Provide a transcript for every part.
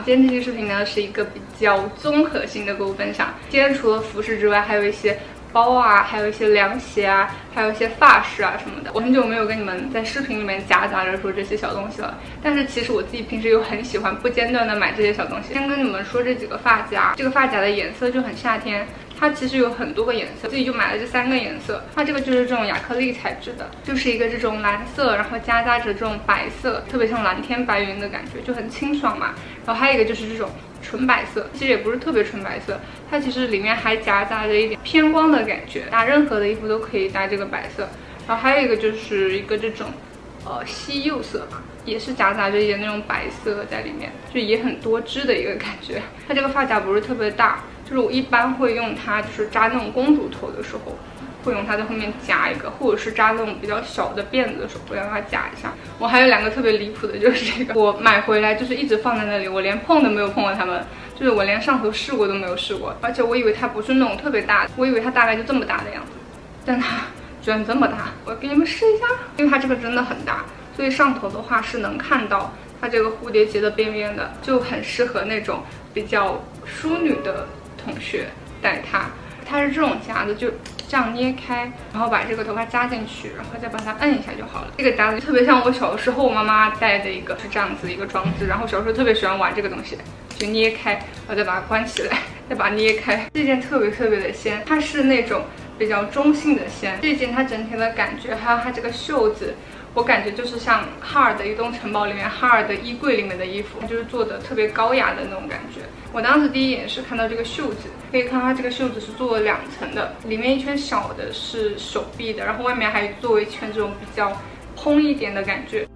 今天这期视频呢是一个比较综合性的购物分享。今天除了服饰之外，还有一些包啊，还有一些凉鞋啊，还有一些发饰啊什么的。我很久没有跟你们在视频里面夹杂着说这些小东西了，但是其实我自己平时又很喜欢不间断的买这些小东西。先跟你们说这几个发夹，这个发夹的颜色就很夏天。它其实有很多个颜色，自己就买了这3个颜色。它这个就是这种亚克力材质的，就是一个这种蓝色，然后夹杂着这种白色，特别像蓝天白云的感觉，就很清爽嘛。然后还有一个就是这种纯白色，其实也不是特别纯白色，它其实里面还夹杂着一点偏光的感觉，搭任何的衣服都可以搭这个白色。然后还有一个就是一个这种西柚色嘛，也是夹杂着一点那种白色在里面，就也很多汁的一个感觉。它这个发夹不是特别大，就是我一般会用它，就是扎那种公主头的时候，会用它在后面夹一个，或者是扎那种比较小的辫子的时候，会让它夹一下。我还有2个特别离谱的，就是这个，我买回来就是一直放在那里，我连碰都没有碰过它们，就是我连上头试过都没有试过，而且我以为它不是那种特别大的，我以为它大概就这么大的样子，但它居然这么大。我给你们试一下，因为它这个真的很大，所以上头的话是能看到它这个蝴蝶结的边边的，就很适合那种比较淑女的同学戴它。它是这种夹子，就这样捏开，然后把这个头发夹进去，然后再把它摁一下就好了。这个夹子特别像我小时候我妈妈戴的一个，是这样子一个装置。然后小时候特别喜欢玩这个东西，就捏开，然后再把它关起来，再把它捏开。这件特别的仙，它是那种比较中性的仙。这件它整体的感觉，还有它这个袖子，我感觉就是像哈尔的移动城堡里面哈尔的衣柜里面的衣服，就是做的特别高雅的那种感觉。我当时第一眼是看到这个袖子，可以看到它这个袖子是做了2层的，里面一圈小的是手臂的，然后外面还做一圈这种比较蓬一点的感觉。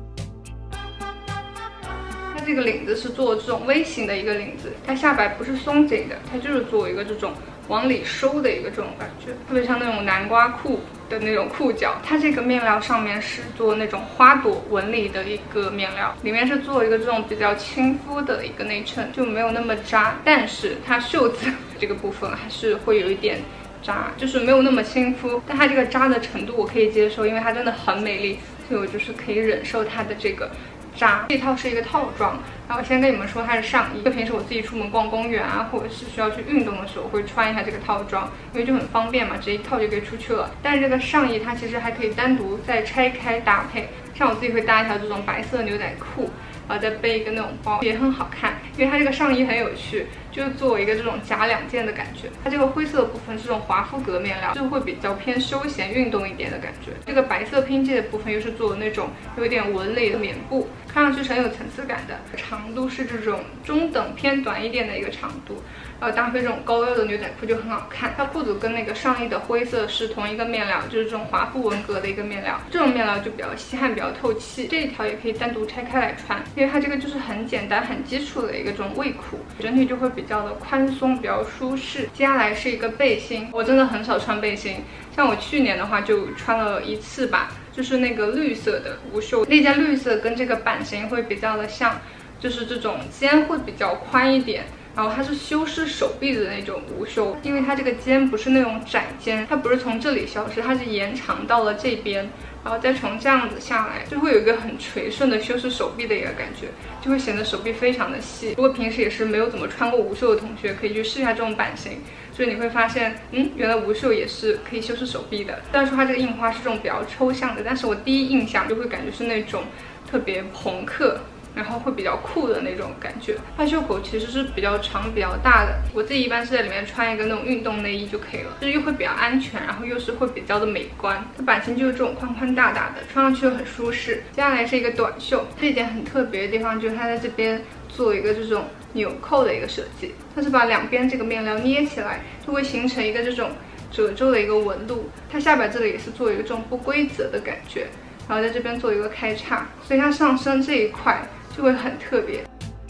它这个领子是做这种 V 型的一个领子，它下摆不是松紧的，它就是做一个这种往里收的一个这种感觉，特别像那种南瓜裤的那种裤脚。它这个面料上面是做那种花朵纹理的一个面料，里面是做一个这种比较亲肤的一个内衬，就没有那么扎，但是它袖子这个部分还是会有一点扎，就是没有那么亲肤，但它这个扎的程度我可以接受，因为它真的很美丽，所以我就是可以忍受它的这个扎。这套是一个套装，然后先跟你们说它是上衣，就平时我自己出门逛公园啊，或者是需要去运动的时候，会穿一下这个套装，因为就很方便嘛，直接一套就可以出去了。但是这个上衣它其实还可以单独再拆开搭配，像我自己会搭一条这种白色牛仔裤，然后再背一个那种包，也很好看。因为它这个上衣很有趣，就是做一个这种夹2件的感觉。它这个灰色的部分是这种华夫格面料，就会比较偏休闲运动一点的感觉。这个白色拼接的部分又是做那种有一点纹理的棉布，看上去是很有层次感的。长度是这种中等偏短一点的一个长度，然后搭配这种高腰的牛仔裤就很好看。它裤子跟那个上衣的灰色是同一个面料，就是这种华夫纹格的一个面料，这种面料就比较吸汗，比较透气。这一条也可以单独拆开来穿，因为它这个就是很简单很基础的一个这种卫裤，整体就会比较的宽松，比较舒适。接下来是一个背心，我真的很少穿背心，像我去年的话就穿了1次吧，就是那个绿色的无袖，那件绿色跟这个版型会比较的像，就是这种肩会比较宽一点，然后它是修饰手臂的那种无袖，因为它这个肩不是那种窄肩，它不是从这里消失，它是延长到了这边，然后再从这样子下来，就会有一个很垂顺的修饰手臂的一个感觉，就会显得手臂非常的细。如果平时也是没有怎么穿过无袖的同学，可以去试一下这种版型，所以你会发现，原来无袖也是可以修饰手臂的。虽然说它这个印花是这种比较抽象的，但是我第一印象就会感觉是那种特别朋克，然后会比较酷的那种感觉。它袖口其实是比较长比较大的，我自己一般是在里面穿一个那种运动内衣就可以了，就是又会比较安全，然后又是会比较的美观。它版型就是这种宽宽大大的，穿上去又很舒适。接下来是一个短袖，这一件很特别的地方就是它在这边做一个这种纽扣的一个设计，它是把2边这个面料捏起来，就会形成一个这种褶皱的一个纹路。它下摆这里也是做一个这种不规则的感觉，然后在这边做一个开叉，所以它上身这一块就会很特别。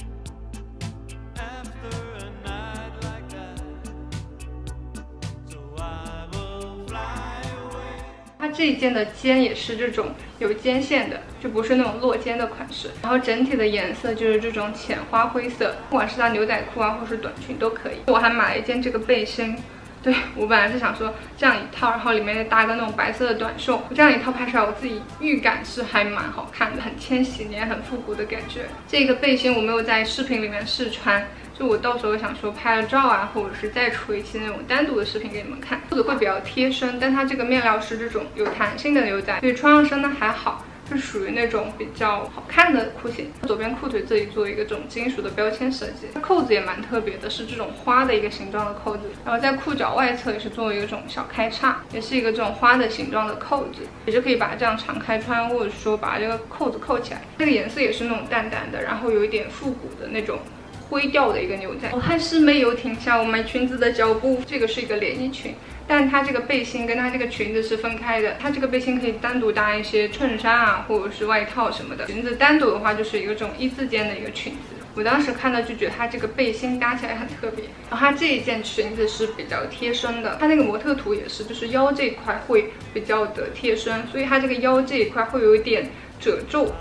它这一件的肩也是这种有肩线的，就不是那种落肩的款式。然后整体的颜色就是这种浅花灰色，不管是搭牛仔裤啊，或是短裙都可以。我还买了一件这个背心， 对，我本来是想说这样一套，然后里面再搭个那种白色的短袖，这样一套拍出来，我自己预感是还蛮好看的，很千禧年、很复古的感觉。这个背心我没有在视频里面试穿，就我到时候想说拍了照啊，或者是再出一期那种单独的视频给你们看，裤子会比较贴身，但它这个面料是这种有弹性的牛仔，所以穿上身呢还好。是属于那种比较好看的裤型，左边裤腿这里做一个这种金属的标签设计，扣子也蛮特别的，是这种花的一个形状的扣子，然后在裤脚外侧也是做一个这种小开叉，也是一个这种花的形状的扣子，也是可以把它这样敞开穿，或者说把这个扣子扣起来。这个颜色也是那种淡淡的，然后有一点复古的那种灰调的一个牛仔。我还是没有停下我买裙子的脚步，这个是一个连衣裙。但它这个背心跟它这个裙子是分开的，它这个背心可以单独搭一些衬衫啊，或者是外套什么的。裙子单独的话就是一个这种一字肩的一个裙子。我当时看到就觉得它这个背心搭起来很特别，然后它这一件裙子是比较贴身的，它那个模特图也是，就是腰这一块会比较的贴身，所以它这个腰这一块会有一点褶皱。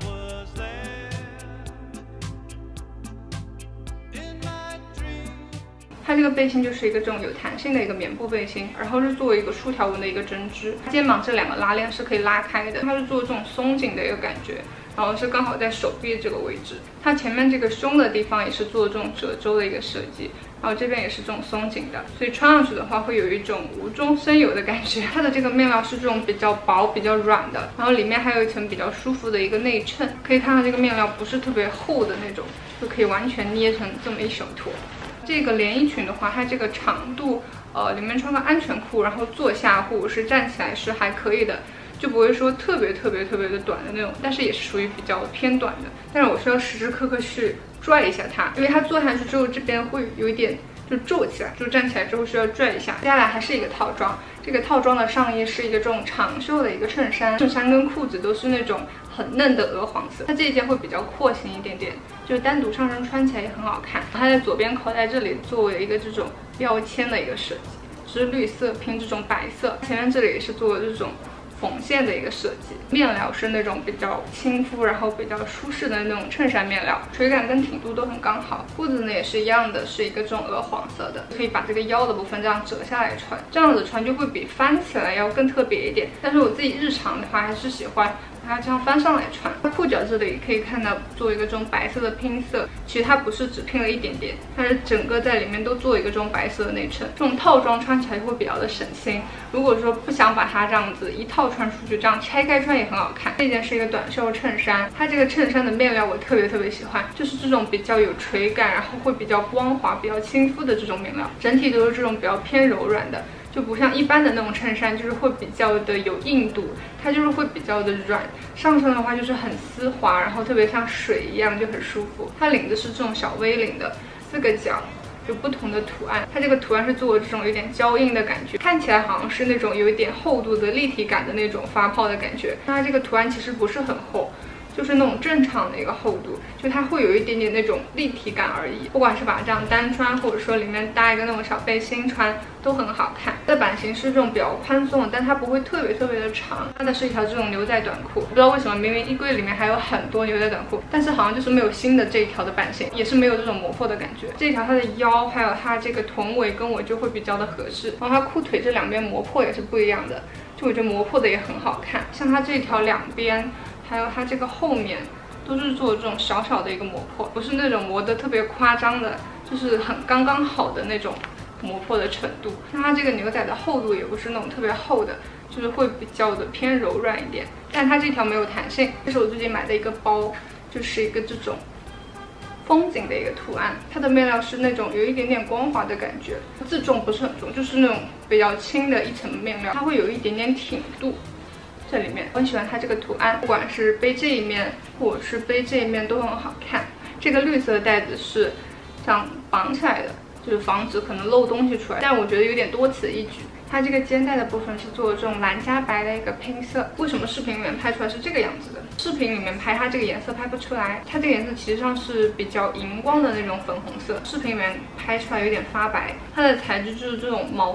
它这个背心就是一个这种有弹性的一个棉布背心，然后是做一个竖条纹的一个针织，肩膀这两个拉链是可以拉开的，它是做这种松紧的一个感觉，然后是刚好在手臂这个位置，它前面这个胸的地方也是做这种褶皱的一个设计，然后这边也是这种松紧的，所以穿上去的话会有一种无中生有的感觉。它的这个面料是这种比较薄比较软的，然后里面还有一层比较舒服的一个内衬，可以看到这个面料不是特别厚的那种，就可以完全捏成这么一小坨。这个连衣裙的话，它这个长度，里面穿个安全裤，然后坐下或者是站起来是还可以的，就不会说特别的短的那种，但是也是属于比较偏短的。但是我需要时时刻刻去拽一下它，因为它坐下去之后这边会有一点就皱起来，就站起来之后需要拽一下。接下来还是一个套装，这个套装的上衣是一个这种长袖的一个衬衫，衬衫跟裤子都是那种很嫩的鹅黄色，它这一件会比较廓形一点点，就是单独上身穿起来也很好看。它在左边口袋这里作为一个这种标签的一个设计，是绿色拼这种白色，前面这里也是做这种缝线的一个设计，面料是那种比较亲肤，然后比较舒适的那种衬衫面料，垂感跟挺度都很刚好。裤子呢也是一样的，是一个这种鹅黄色的，可以把这个腰的部分这样折下来穿，这样子穿就会比翻起来要更特别一点。但是我自己日常的话还是喜欢把它这样翻上来穿。裤脚这里可以看到做一个这种白色的拼色，其实它不是只拼了一点点，它是整个在里面都做一个这种白色的内衬，这种套装穿起来会比较的省心。如果说不想把它这样子一套穿出去，这样拆开穿也很好看。这件是一个短袖衬衫，它这个衬衫的面料我特别喜欢，就是这种比较有垂感，然后会比较光滑、比较亲肤的这种面料，整体都是这种比较偏柔软的。就不像一般的那种衬衫，就是会比较的有硬度，它就是会比较的软。上身的话就是很丝滑，然后特别像水一样，就很舒服。它领子是这种小 V 领的，4个角有不同的图案，它这个图案是做这种有点胶印的感觉，看起来好像是那种有一点厚度的立体感的那种发泡的感觉。它这个图案其实不是很厚，就是那种正常的一个厚度，就它会有一点点那种立体感而已。不管是把它这样单穿，或者说里面搭一个那种小背心穿，都很好看。它的版型是这种比较宽松的，但它不会特别的长。它的是一条这种牛仔短裤，不知道为什么明明衣柜里面还有很多牛仔短裤，但是好像就是没有新的这一条的版型，也是没有这种磨破的感觉。这一条它的腰还有它这个臀围跟我就会比较的合适，然后它裤腿这两边磨破也是不一样的，就我觉得磨破的也很好看。像它这一条两边还有它这个后面都是做这种小小的一个磨破，不是那种磨得特别夸张的，就是很刚刚好的那种磨破的程度。像它这个牛仔的厚度也不是那种特别厚的，就是会比较的偏柔软一点，但它这条没有弹性。这是我最近买的一个包，就是一个这种风景的一个图案，它的面料是那种有一点点光滑的感觉，自重不是很重，就是那种比较轻的一层面料，它会有一点点挺度在里面。我很喜欢它这个图案，不管是背这一面或者是背这一面都很好看。这个绿色的带子是这样绑起来的，就是防止可能漏东西出来，但我觉得有点多此一举。它这个肩带的部分是做这种蓝加白的一个拼色，为什么视频里面拍出来是这个样子的？视频里面拍它这个颜色拍不出来，它这个颜色其实上是比较荧光的那种粉红色，视频里面拍出来有点发白。它的材质就是这种毛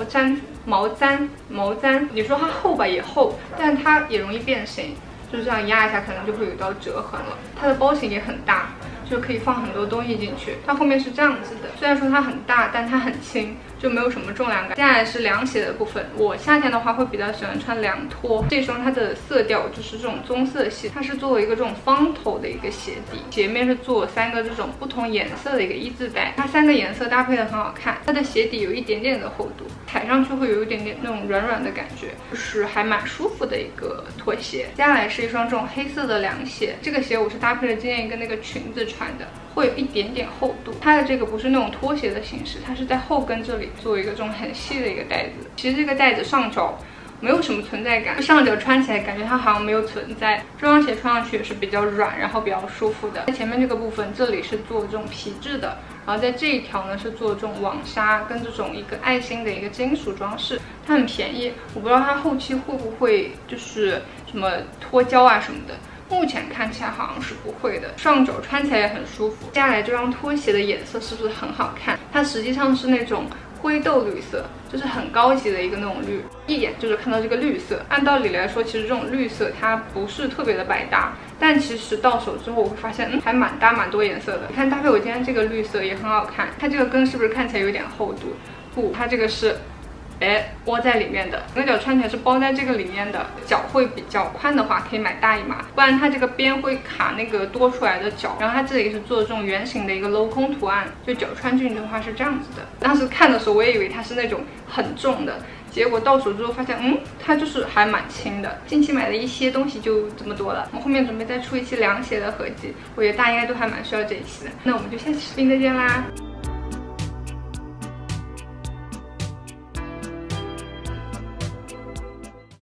毡，你说它厚吧也厚，但它也容易变形，就是这样压一下可能就会有一道折痕了。它的包型也很大，就可以放很多东西进去。它后面是这样子的，虽然说它很大，但它很轻， 就没有什么重量感。接下来是凉鞋的部分，我夏天的话会比较喜欢穿凉拖。这双它的色调就是这种棕色系，它是作为一个这种方头的一个鞋底，鞋面是做3个这种不同颜色的一个一字带，它3个颜色搭配的很好看。它的鞋底有一点点的厚度，踩上去会有一点点那种软软的感觉，就是还蛮舒服的一个拖鞋。接下来是一双这种黑色的凉鞋，这个鞋我是搭配了今天一个那个裙子穿的，会有一点点厚度。它的这个不是那种拖鞋的形式，它是在后跟这里做一个这种很细的一个带子。其实这个带子上脚没有什么存在感，上脚穿起来感觉它好像没有存在。这双鞋穿上去也是比较软，然后比较舒服的。在前面这个部分，这里是做这种皮质的，然后在这一条呢是做这种网纱跟这种一个爱心的一个金属装饰，它很便宜。我不知道它后期会不会就是什么脱胶啊什么的。目前看起来好像是不会的，上脚穿起来也很舒服。接下来这双拖鞋的颜色是不是很好看？它实际上是那种灰豆绿色，就是很高级的一个那种绿，一眼就是看到这个绿色。按道理来说，其实这种绿色它不是特别的百搭，但其实到手之后我会发现，还蛮搭，蛮多颜色的。你看搭配我今天这个绿色也很好看，它这个跟是不是看起来有点厚度？不，它这个是窝在里面的，整个脚穿起来是包在这个里面的。脚会比较宽的话，可以买大一码，不然它这个边会卡那个多出来的脚。然后它这里是做这种圆形的一个镂空图案，就脚穿进去的话是这样子的。当时看的时候我也以为它是那种很重的，结果到手之后发现，它就是还蛮轻的。近期买的一些东西就这么多了，我后面准备再出一期凉鞋的合集，我觉得大家应该都还蛮需要这一期的。那我们就下期视频再见啦。